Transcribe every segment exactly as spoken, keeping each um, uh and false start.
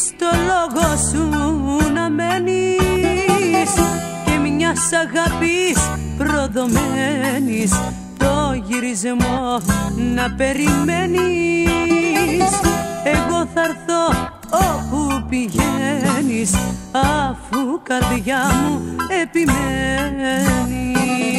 στο λόγο σου να μένεις και μιας αγάπης προδομένης το γυρισμό να περιμένεις. Εγώ θα έρθω όπου πηγαίνεις αφού καρδιά μου επιμένεις.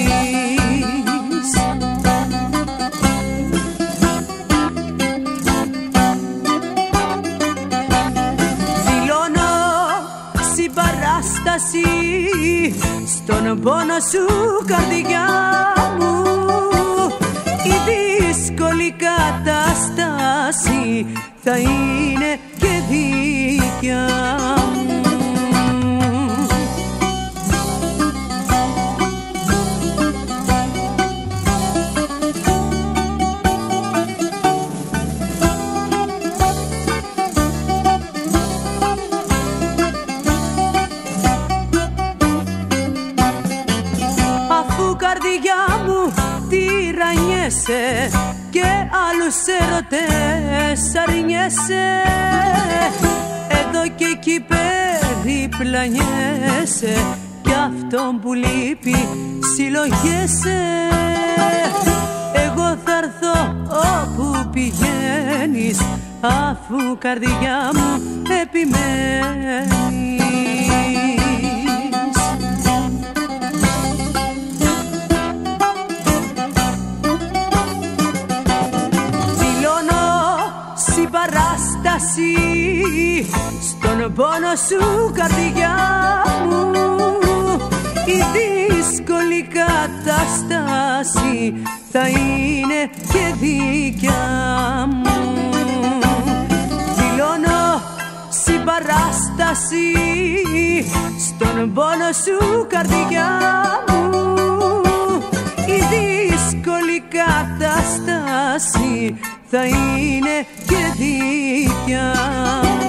Συμπαράσταση στον πόνο σου καρδιά μου, η δύσκολη κατάσταση θα είναι και δικιά μου. Καρδιά μου τυραννιέσαι και άλλους ερωτές αρνιέσαι, εδώ και εκεί περιπλανιέσαι κι αυτόν που λείπει συλλογέσαι. Εγώ θα έρθω όπου πηγαίνεις αφού καρδιά μου επιμένεις. Συμπαράσταση στον πόνο σου καρδιά μου, η δύσκολη κατάσταση θα είναι και δικιά μου. Δηλώνω συμπαράσταση στον πόνο σου καρδιά μου, η δύσκολη κατάσταση θα είναι και δικιά μου.